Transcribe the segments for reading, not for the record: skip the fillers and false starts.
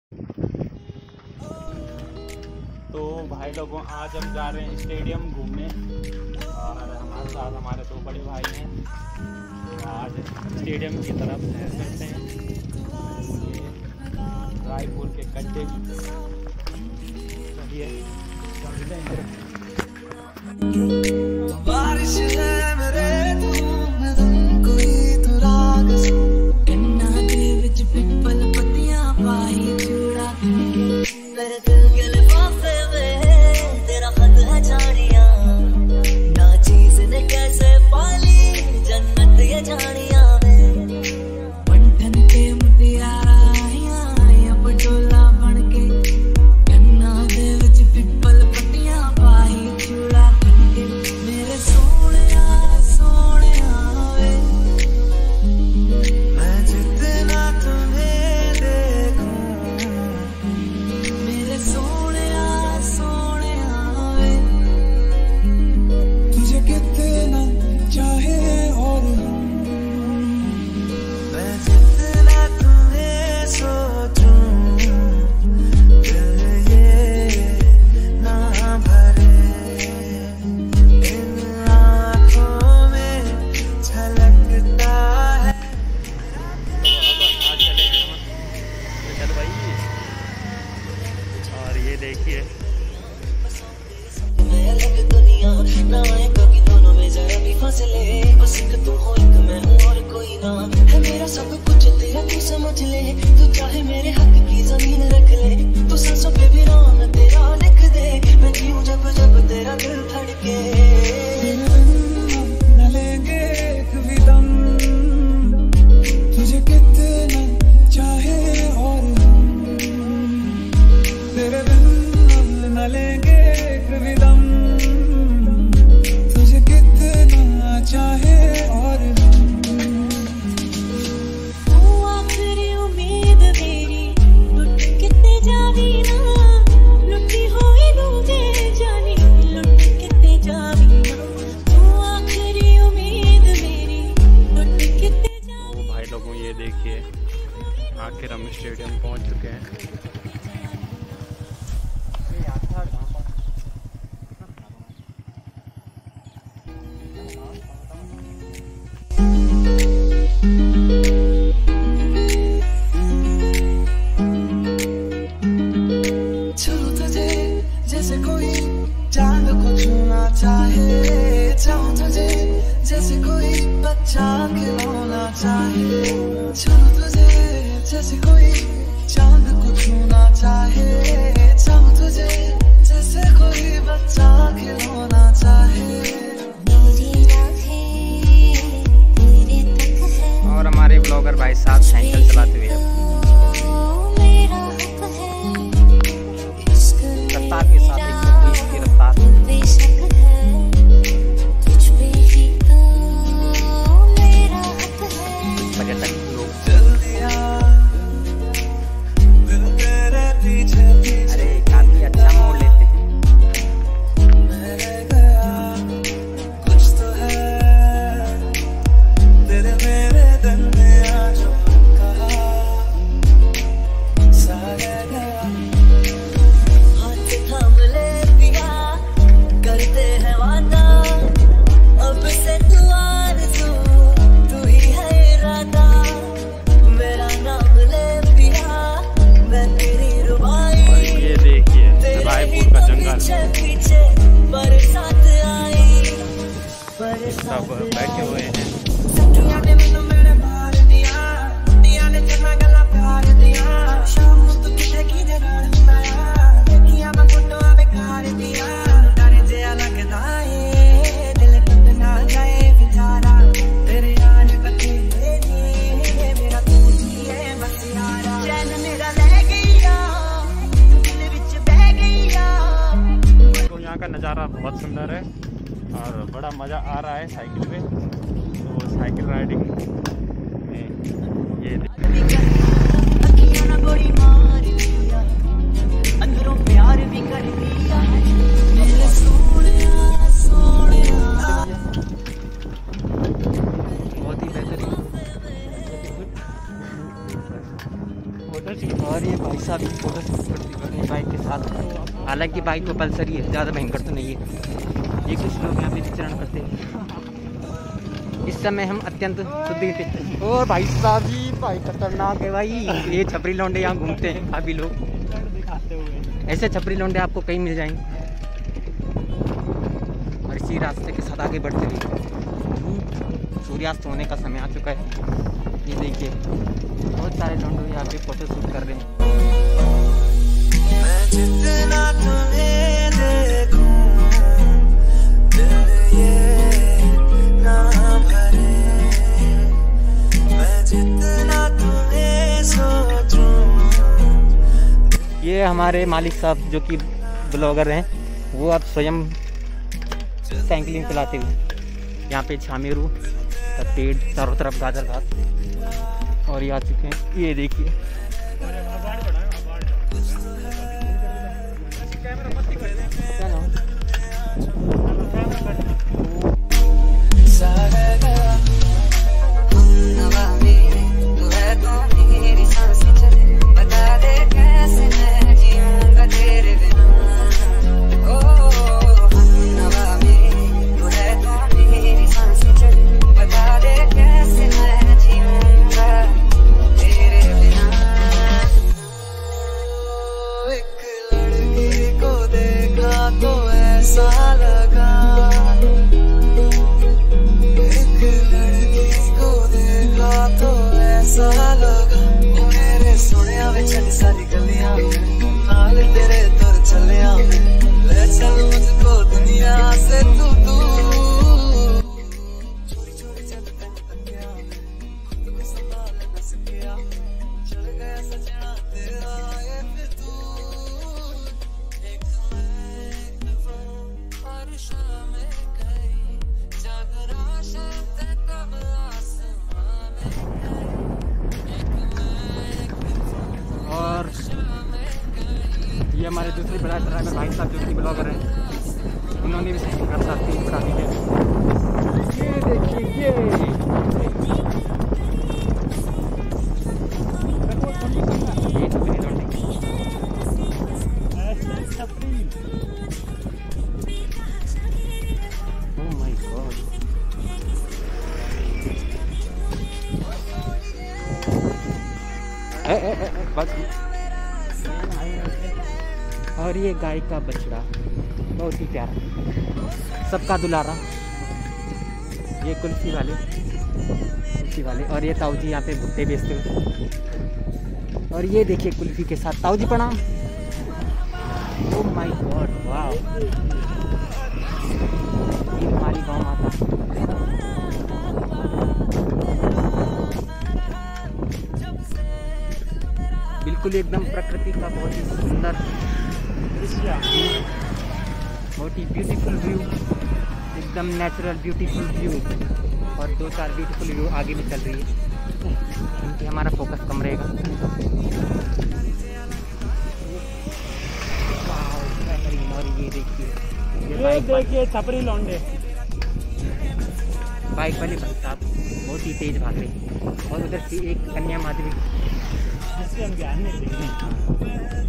तो भाई लोगों, आज हम जा रहे हैं स्टेडियम घूमने और हमारे साथ हमारे दो बड़े भाई हैं। आज स्टेडियम की तरफ सैर करते हैं। रायपुर के गड्ढे चलिए चलते हैं। बारिश है मेरे कोई तो राग कन्ना दे विच पिपल पत्तियां पाई चूड़ा मेरे दिल के लिफाफे में तेरा खत है जानिया ना चीज ने कैसे पाली जन्नत ये जानिया में पंठन के मुटियारा आया पटोला बन के कन्ना दे विच पिपल पत्तियां पाई चूड़ा मेरे सोनिया वे मैं जितना तुम्हें देखूं मेरे सोनिया वे तुझे कितना चाहे और मैं जितना तुम्हें सोचूं दिल ये ना भरे इन आँखों में झलकता है। चल भाई, और ये देखिए अलग दुनिया ना आए कभी दोनों में जरा भी फासले बस एक तू हो एक मैं हूँ और कोई ना है मेरा सब कुछ तेरा तू समझ ले तू चाहे मेरे हक की जमीन रख ले तू सांसों पे भी नाम तेरा लिख दे मैं जीऊं जब जब तेरा दिल धड़के न लेंगे कभी दम तुझे कितना चाहे और तेरे बिन न लेंगे कभी दम तुझे कितना चाहे और तू आखिरी उम्मीद मेरी लुट कितने जावी ना लुटी होई दूजे जानी लुट कितने जावी ना तू आखिरी उम्मीद मेरी लुट कितने जावी। भाई लोगों, ये देखिए आखिर हम स्टेडियम पहुंच चुके हैं। जैसे कोई चांद को छूना चाहे चाहूं तुझे जैसे कोई बच्चा खिलौना चाहे चाहूं तुझे जैसे कोई चांद को छूना चाहे चाहूं तुझे जैसे कोई बच्चा खिलौना चाहे। और हमारे ब्लॉगर भाई साहब साइकिल चलाते हुए रफ्तार के साथ 120 की रफ्तार। पर्यटक लोग अरे काफी अच्छा मोड़ लेते हैं। कुछ तो है तेरे मेरे दिल में आज कहा सारे करते हैं वादा अब से तू आरज़ू तू ही है इरादा मेरा नाम ले पिया मैं तेरी रुबाई। और ये देखिए रायपुर का जंगल पीछे बरसात आई सब बैठे हुए हैं। यहाँ का नज़ारा बहुत सुंदर है और बड़ा मज़ा आ रहा है साइकिल पे। तो साइकिल राइडिंग में ये बहुत ही बेहतरीन। और ये भाई साहब फोटो शूट करती बाइक के साथ। हालांकि बाइक तो पल्सर ही है, ज़्यादा भयंकर तो नहीं है। ये कुछ लोग यहाँ पे विचरण करते हैं। इस समय हम अत्यंत शुद्धि थे। और भाई साहब जी, भाई खतरनाक है भाई। ये छपरी लौंडे यहाँ घूमते हैं काफ़ी लोग। ऐसे छपरी लौंडे आपको कहीं मिल जाएंगे। और इसी रास्ते के साथ आगे बढ़ते हुए सूर्यास्त होने का समय आ चुका है। ये देखिए बहुत सारे लौंडे यहाँ पे फोटो शूट कर रहे हैं। मैं जितना तुम्हें देखूं, दिल ये ना भरे, मैं जितना तुम्हें सोचूं। ये हमारे मालिक साहब जो कि ब्लॉगर हैं, वो अब स्वयं साइकिलिंग चलाते हुए यहाँ पे छामेरू का पेड़, चारों तरफ गाजर घास, और ये आ चुके हैं। ये देखिए ये हमारे दूसरे बड़ा ड्राइवर भाई साहब जो कि ब्लॉगर हैं, उन्होंने भी घर साथ तीन बना दी है। ये देखिए ओह माय गॉड। और ये गाय का बछड़ा बहुत ही प्यारा, सबका दुलारा। ये कुल्फी वाले और ये ताऊ जी यहाँ पे भुट्टे बेचते हुए। और ये देखिए कुल्फी के साथ ताऊ जी प्रणाम। ओह माय गॉड, वाह। ये हमारी गाँव माता। बिल्कुल एकदम प्रकृति का बहुत ही सुंदर, बहुत ही ब्यूटीफुल व्यू, एकदम नेचुरल ब्यूटीफुल व्यू। और 2-4 ब्यूटीफुल व्यू आगे भी चल रही है, क्योंकि हमारा फोकस कम रहेगा। और ये देखिए छपरी लौंडे, बाइक वाले भाई साहब बहुत ही तेज भाग रहे हैं। और उधर से एक कन्या माधवी, जिससे हम ध्यान नहीं देंगे।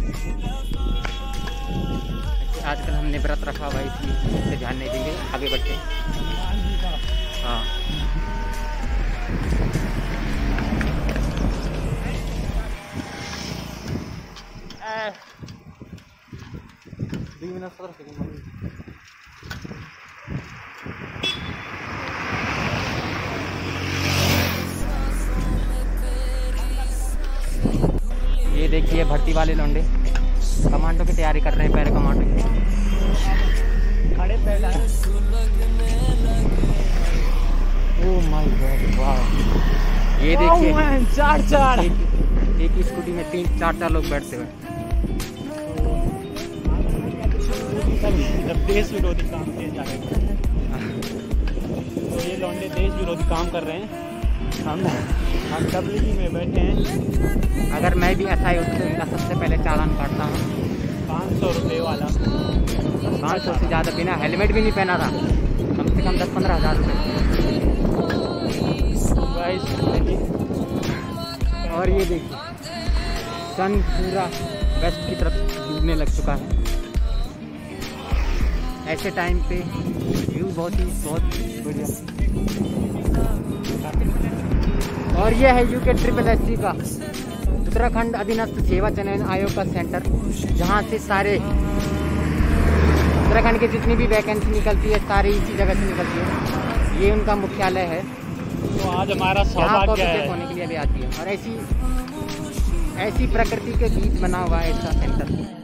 आजकल हमने व्रत रखा हुआ है, इसलिए इससे ध्यान नहीं देंगे, आगे बढ़ते हैं। हाँ ये देखिए भर्ती वाले लौंडे कमांडो की तैयारी कर रहे हैं, पहले कमांडो की खड़े पहले। ओह माय गॉड, वाह। ये देखिए चार एक स्कूटी में 3-4 लोग बैठते हुए। जब देश विरोधी काम किए जा रहे हैं, तो ये लौंडे देश विरोधी काम कर रहे हैं। हम डब्ल्यूजी में बैठे हैं। अगर मैं भी ऐसा ही तो इनका सबसे पहले चालान काटता हूँ 500 रुपये वाला। 500 से ज़्यादा, बिना हेलमेट भी नहीं पहना था, कम से कम 10-15 हज़ार रुपये। और ये देखिए सन पूरा वेस्ट की तरफ डूबने लग चुका है। ऐसे टाइम पे व्यू बहुत बढ़िया। और ये है UKSSC का उत्तराखंड अधीनस्थ सेवा चयन आयोग का सेंटर, जहाँ से सारे उत्तराखंड की जितनी भी वैकेंसी निकलती है सारी इसी जगह से निकलती है। ये उनका मुख्यालय है। तो आज हमारा सौभाग्य है होने के लिए भी आती है। और ऐसी प्रकृति के बीच बना हुआ है इसका सेंटर।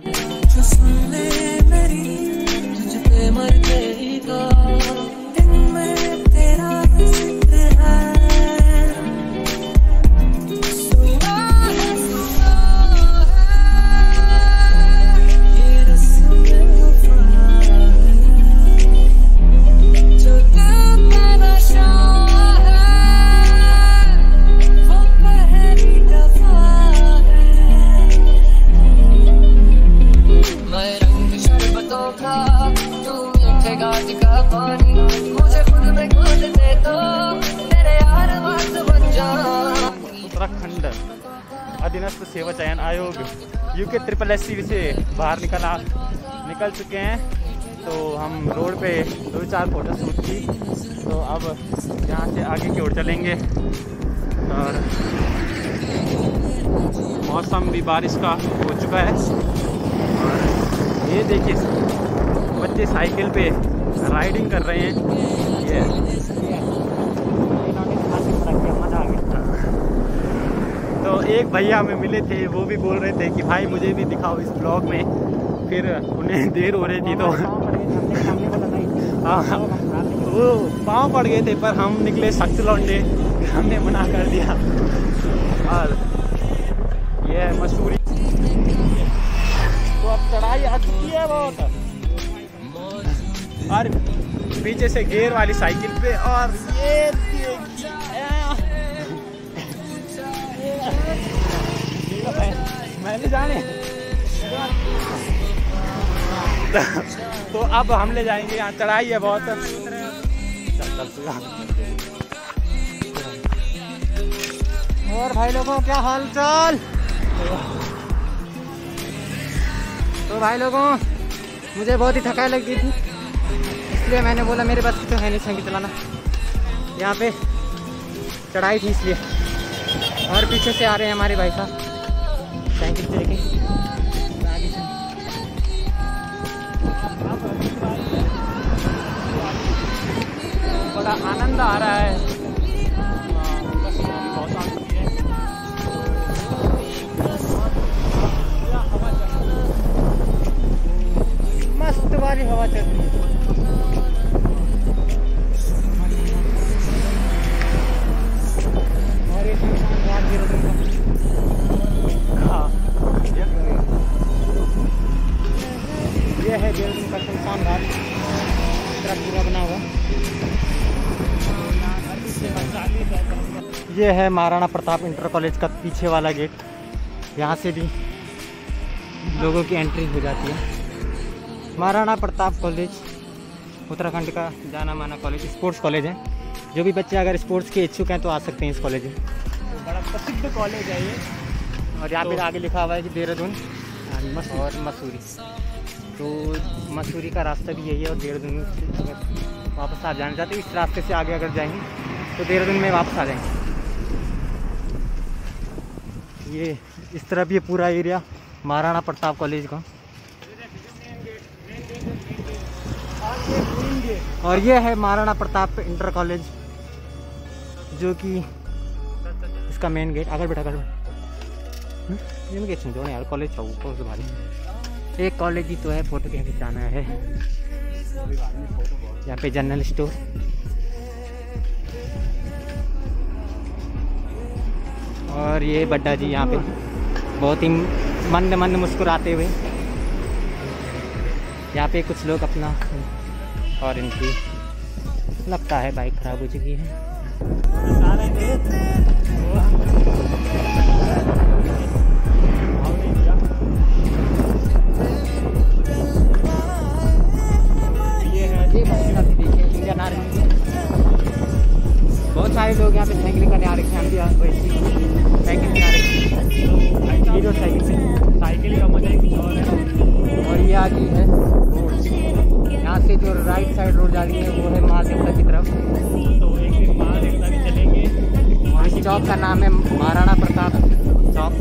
उत्तराखंड अधीनस्थ सेवा चयन आयोग UKSSC से बाहर निकल चुके हैं। तो हम रोड पे 2-4 फोटो शूट की। तो अब यहाँ से आगे की ओर चलेंगे। और मौसम भी बारिश का हो चुका है। और ये देखिए बच्चे साइकिल पे राइडिंग कर रहे हैं। ये तो एक भैया हमें मिले थे, वो भी बोल रहे थे कि भाई मुझे भी दिखाओ इस ब्लॉग में। फिर उन्हें देर हो रही थी तो हाँ वो पाँव पड़ गए थे, पर हम निकले सख्त लौंडे, हमने मना कर दिया। और ये है मसूरी। तो अब चढ़ाई आ चुकी है बहुत। और पीछे से गियर वाली साइकिल पे। और ये मैं नहीं जाने। तो अब हम ले जाएंगे, यहाँ चढ़ाई है बहुत। और भाई लोगों क्या हाल चाल? तो भाई लोगों मुझे बहुत ही थकान लग गई थी, इसलिए मैंने बोला मेरे बस की तो है नहीं साइकिल चलाना। यहाँ पे चढ़ाई थी इसलिए। और पीछे से आ रहे हैं हमारे भाई साहब साइकिल से लेके। बड़ा आनंद आ रहा है। मस्त वाली हवा चल रही है। और ये ये है देहरादून का सुनसान घाट, पूरा बना हुआ। ये है महाराणा प्रताप इंटर कॉलेज का पीछे वाला गेट। यहाँ से भी लोगों की एंट्री हो जाती है। महाराणा प्रताप कॉलेज उत्तराखंड का जाना माना कॉलेज, स्पोर्ट्स कॉलेज है। जो भी बच्चे अगर स्पोर्ट्स के इच्छुक हैं तो आ सकते हैं इस कॉलेज में। तो बड़ा प्रसिद्ध कॉलेज है ये। और यहाँ पे आगे लिखा हुआ है कि देहरादून और मसूरी। तो मसूरी का रास्ता भी यही है। और देहरादून से अगर वापस आप जाना चाहते हो इस रास्ते से आगे अगर जाएंगे तो देहरादून में वापस आ जाएंगे। ये इस तरफ ये पूरा एरिया महाराणा प्रताप कॉलेज का। और ये है महाराणा प्रताप इंटर कॉलेज, जो कि इसका मेन गेट। आगे बैठा कर ये गेट सुन यार, कॉलेज था ऊपर से भारी। एक कॉलेज ही तो है, फोटो कहीं खिंचाना है। यहाँ पे जनरल स्टोर। और ये बड्डा जी यहाँ पे बहुत ही मंद मंद मुस्कुराते हुए। यहाँ पे कुछ लोग अपना, और इनकी लगता है बाइक खराब हो चुकी है। इंडियन आर्मी बहुत सारे लोग यहाँ पे साइकिलिंग करने आ रखे हैं। हम भी साइकिल से आ रखे हैं, हीरो साइकिल से। साइकिल का मजा आगे है वो है माल देवता की तरफ। तो एक दिन माल देवता भी चलेंगे। और इस चौक का नाम है महाराणा प्रताप चौक।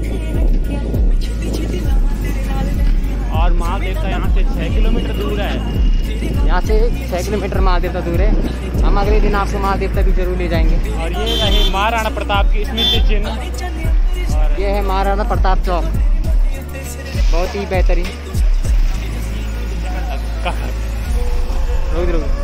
और माल देवता यहाँ से 6 किलोमीटर दूर है। यहाँ से 6 किलोमीटर माल देवता दूर है। हम अगले दिन आपको माल देवता भी जरूर ले जाएंगे। और ये रहे महाराणा प्रताप की स्मृति चिन्ह। और ये है महाराणा प्रताप चौक, बहुत ही बेहतरीन। कहा रोज